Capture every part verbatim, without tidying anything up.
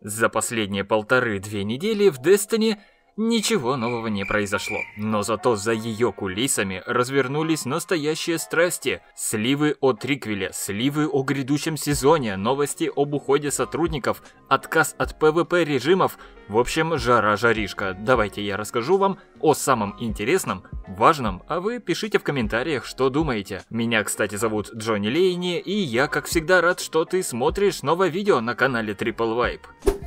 За последние полторы-две недели в Destiny ничего нового не произошло, но зато за ее кулисами развернулись настоящие страсти. Сливы о триквеле, сливы о грядущем сезоне, новости об уходе сотрудников, отказ от пэ вэ пэ режимов. В общем, жара-жаришка. Давайте я расскажу вам о самом интересном, важном, а вы пишите в комментариях, что думаете. Меня, кстати, зовут Джонни Лейни, и я, как всегда, рад, что ты смотришь новое видео на канале Triple Vibe.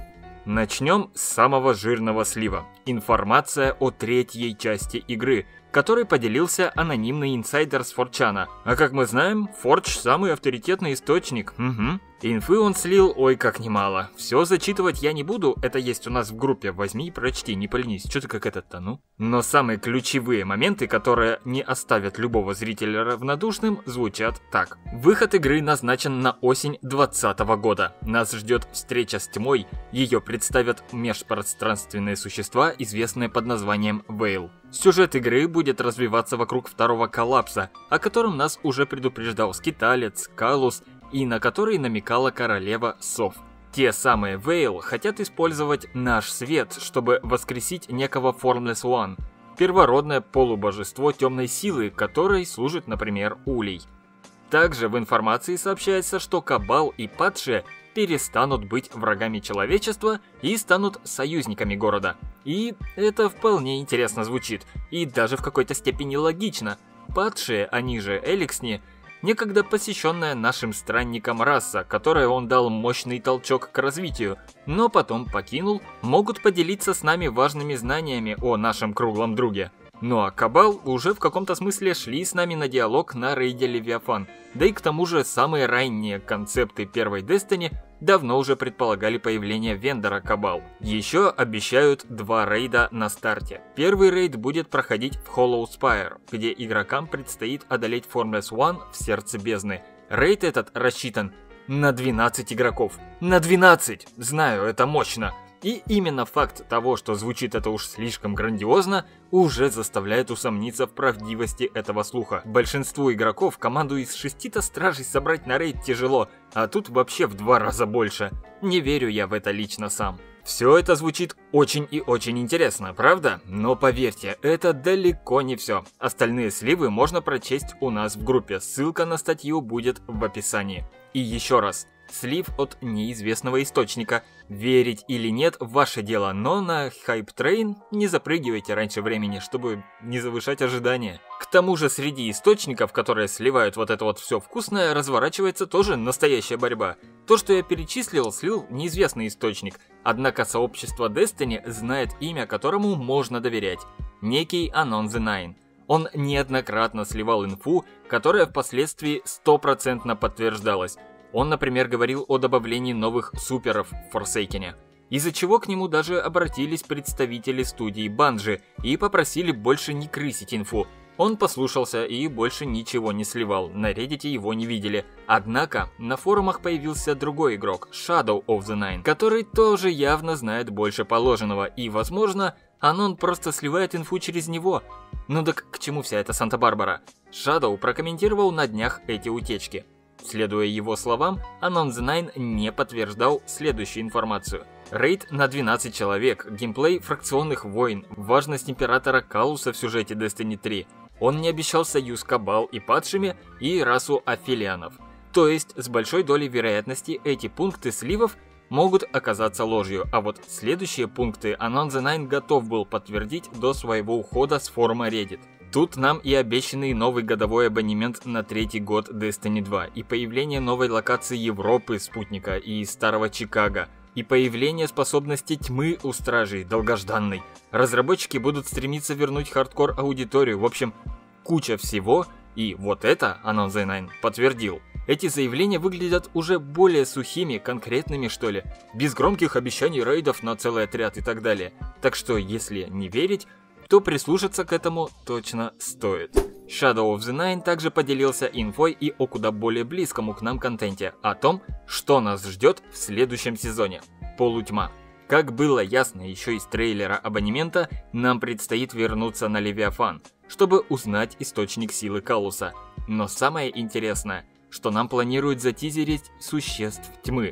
Начнем с самого жирного слива. Информация о третьей части игры, которой поделился анонимный инсайдер с фор чана. А как мы знаем, Forge самый авторитетный источник. Угу. Инфы он слил ой как немало. Все зачитывать я не буду, это есть у нас в группе. Возьми и прочти, не поленись, что ты как этот-то, ну? Но самые ключевые моменты, которые не оставят любого зрителя равнодушным, звучат так. Выход игры назначен на осень двадцатого года. Нас ждет встреча с тьмой. Ее представят межпространственные существа, известные под названием Вейл. Сюжет игры будет развиваться вокруг второго коллапса, о котором нас уже предупреждал Скиталец, Калус, и на который намекала королева сов. Те самые Вейл хотят использовать наш свет, чтобы воскресить некого Formless One, первородное полубожество темной силы, которой служит, например, Улей. Также в информации сообщается, что Кабал и Падшие перестанут быть врагами человечества и станут союзниками города. И это вполне интересно звучит, и даже в какой-то степени логично. Падшие, они же Эликсни, некогда посещенная нашим странником раса, которой он дал мощный толчок к развитию, но потом покинул, могут поделиться с нами важными знаниями о нашем круглом друге. Ну а Кабал уже в каком-то смысле шли с нами на диалог на рейде Левиафан, да и к тому же самые ранние концепты первой Destiny давно уже предполагали появление вендора Кабал. Еще обещают два рейда на старте. Первый рейд будет проходить в Hollow Spire, где игрокам предстоит одолеть Formless One в сердце бездны. Рейд этот рассчитан на двенадцать игроков. На двенадцать! Знаю, это мощно. И именно факт того, что звучит это уж слишком грандиозно, уже заставляет усомниться в правдивости этого слуха. Большинству игроков команду из шести-то стражей собрать на рейд тяжело, а тут вообще в два раза больше. Не верю я в это лично сам. Все это звучит очень и очень интересно, правда? Но поверьте, это далеко не все. Остальные сливы можно прочесть у нас в группе, ссылка на статью будет в описании. И еще раз. Слив от неизвестного источника. Верить или нет, ваше дело, но на хайп-трейн не запрыгивайте раньше времени, чтобы не завышать ожидания. К тому же среди источников, которые сливают вот это вот все вкусное, разворачивается тоже настоящая борьба. То, что я перечислил, слил неизвестный источник, однако сообщество Destiny знает имя, которому можно доверять. Некий Anon the Nine. Он неоднократно сливал инфу, которая впоследствии стопроцентно подтверждалась. Он, например, говорил о добавлении новых суперов в Forsaken, из-за чего к нему даже обратились представители студии Bungie и попросили больше не крысить инфу. Он послушался и больше ничего не сливал, на Reddit его не видели. Однако на форумах появился другой игрок, Shadow of the Nine, который тоже явно знает больше положенного, и, возможно, Anon просто сливает инфу через него. Ну так к чему вся эта Санта-Барбара? Shadow прокомментировал на днях эти утечки. Следуя его словам, Anon the Nine не подтверждал следующую информацию. Рейд на двенадцать человек, геймплей фракционных войн, важность императора Калуса в сюжете Destiny три. Он не обещал союз Кабал и Падшими и расу Афилианов. То есть, с большой долей вероятности эти пункты сливов могут оказаться ложью, а вот следующие пункты Anon the Nine готов был подтвердить до своего ухода с форума Reddit. Тут нам и обещанный новый годовой абонемент на третий год Destiny два, и появление новой локации Европы, спутника, и старого Чикаго, и появление способности тьмы у стражей, долгожданной. Разработчики будут стремиться вернуть хардкор-аудиторию, в общем, куча всего, и вот это Anon the Nine подтвердил. Эти заявления выглядят уже более сухими, конкретными что ли, без громких обещаний рейдов на целый отряд и так далее. Так что, если не верить, то прислушаться к этому точно стоит. Shadow of the Nine также поделился инфой и о куда более близкому к нам контенте, о том, что нас ждет в следующем сезоне. Полутьма. Как было ясно еще из трейлера абонемента, нам предстоит вернуться на Левиафан, чтобы узнать источник силы Калуса. Но самое интересное, что нам планируют затизерить существ тьмы.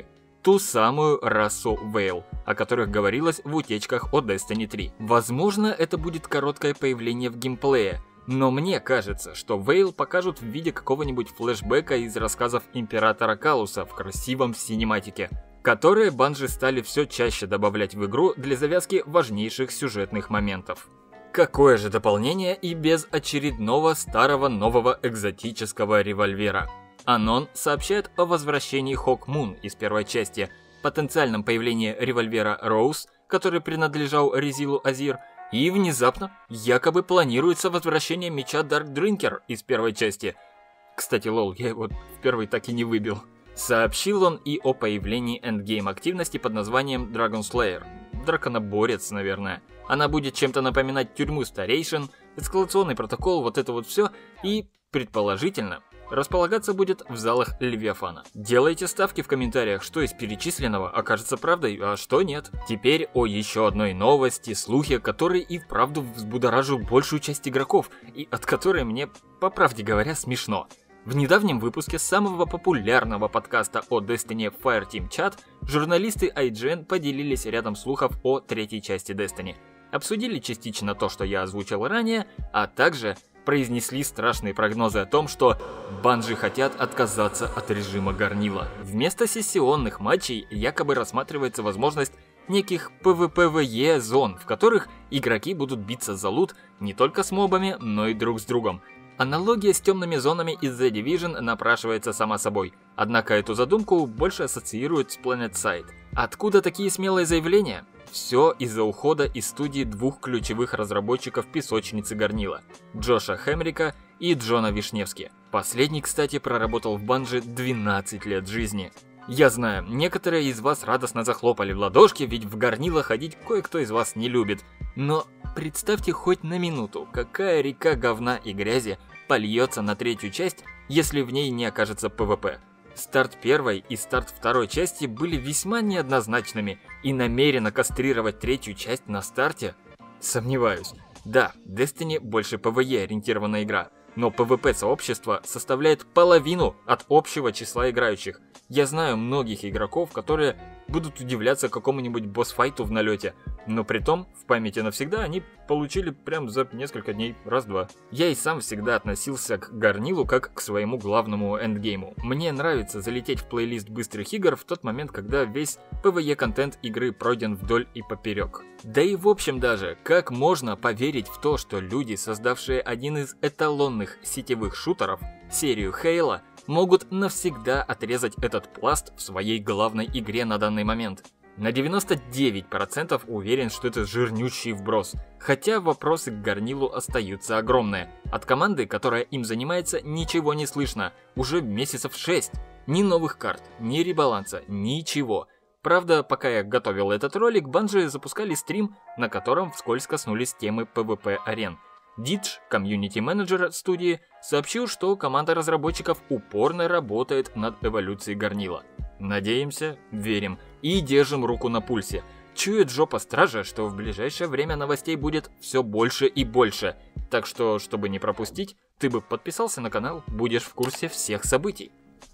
ту самую расу Вейл, о которых говорилось в утечках о Destiny три. Возможно, это будет короткое появление в геймплее, но мне кажется, что Вейл покажут в виде какого-нибудь флешбека из рассказов Императора Калуса в красивом синематике, которые Bungie стали все чаще добавлять в игру для завязки важнейших сюжетных моментов. Какое же дополнение и без очередного старого нового экзотического револьвера. Анон сообщает о возвращении Хок Мун из первой части, потенциальном появлении револьвера Роуз, который принадлежал Резилу Азир, и внезапно якобы планируется возвращение меча Дарк Дринкер из первой части. Кстати, лол, я его в первой так и не выбил. Сообщил он и о появлении эндгейм активности под названием Dragon Slayer. Драконоборец, наверное. Она будет чем-то напоминать тюрьму старейшин, эскалационный протокол, вот это вот все, и, предположительно, располагаться будет в залах Левиафана. Делайте ставки в комментариях, что из перечисленного окажется правдой, а что нет. Теперь о еще одной новости, слухе, который и вправду взбудоражил большую часть игроков, и от которой мне, по правде говоря, смешно. В недавнем выпуске самого популярного подкаста о Destiny Fireteam Chat журналисты ай джи эн поделились рядом слухов о третьей части Destiny. Обсудили частично то, что я озвучил ранее, а также произнесли страшные прогнозы о том, что Bungie хотят отказаться от режима Горнила. Вместо сессионных матчей якобы рассматривается возможность неких пи ви пи ви и зон, в которых игроки будут биться за лут не только с мобами, но и друг с другом. Аналогия с темными зонами из The Division напрашивается сама собой, однако эту задумку больше ассоциируют с PlanetSide. Откуда такие смелые заявления? Все из-за ухода из студии двух ключевых разработчиков песочницы Горнила – Джоша Хемрика и Джона Вишневски. Последний, кстати, проработал в Bungie двенадцать лет жизни. Я знаю, некоторые из вас радостно захлопали в ладошки, ведь в Горнило ходить кое-кто из вас не любит. Но представьте хоть на минуту, какая река говна и грязи польется на третью часть, если в ней не окажется пи ви пи. Старт первой и старт второй части были весьма неоднозначными, и намеренно кастрировать третью часть на старте? Сомневаюсь. Да, Destiny больше пи ви и-ориентированная игра, но пи ви пи-сообщество составляет половину от общего числа играющих. Я знаю многих игроков, которые будут удивляться какому-нибудь босс-файту в налете, но при том в памяти навсегда они получили прям за несколько дней раз-два. Я и сам всегда относился к Горнилу как к своему главному эндгейму. Мне нравится залететь в плейлист быстрых игр в тот момент, когда весь пи ви и-контент игры пройден вдоль и поперек. Да и в общем даже, как можно поверить в то, что люди, создавшие один из эталонных сетевых шутеров, серию Halo, могут навсегда отрезать этот пласт в своей главной игре на данный момент. На девяносто девять процентов уверен, что это жирнющий вброс, хотя вопросы к Горнилу остаются огромные. От команды, которая им занимается, ничего не слышно, уже месяцев шесть. Ни новых карт, ни ребаланса, ничего. Правда, пока я готовил этот ролик, Bungie запускали стрим, на котором вскользь коснулись темы пи ви пи-арен. Дидж, комьюнити-менеджер студии, сообщил, что команда разработчиков упорно работает над эволюцией Горнила. Надеемся, верим и держим руку на пульсе. Чует жопа стража, что в ближайшее время новостей будет все больше и больше. Так что, чтобы не пропустить, ты бы подписался на канал, будешь в курсе всех событий.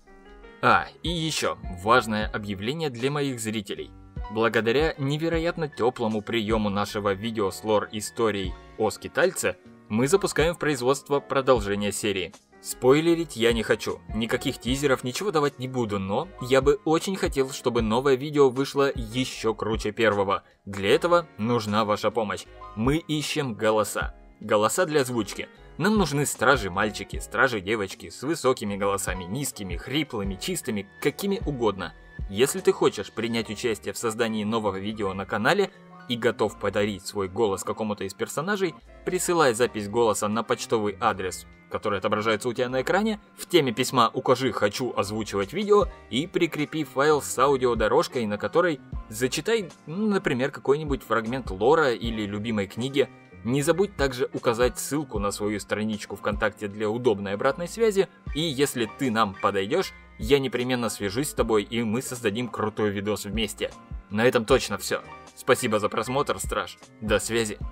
А, и еще важное объявление для моих зрителей. Благодаря невероятно теплому приему нашего видео с лор-историей о скитальце, мы запускаем в производство продолжение серии. Спойлерить я не хочу, никаких тизеров, ничего давать не буду, но я бы очень хотел, чтобы новое видео вышло еще круче первого. Для этого нужна ваша помощь. Мы ищем голоса. Голоса для озвучки. Нам нужны стражи-мальчики, стражи-девочки с высокими голосами, низкими, хриплыми, чистыми, какими угодно. Если ты хочешь принять участие в создании нового видео на канале и готов подарить свой голос какому-то из персонажей, присылай запись голоса на почтовый адрес, который отображается у тебя на экране, в теме письма укажи «Хочу озвучивать видео» и прикрепи файл с аудиодорожкой, на которой зачитай, например, какой-нибудь фрагмент лора или любимой книги. Не забудь также указать ссылку на свою страничку ВКонтакте для удобной обратной связи, и если ты нам подойдешь, я непременно свяжусь с тобой и мы создадим крутой видос вместе. На этом точно все. Спасибо за просмотр, страж. До связи.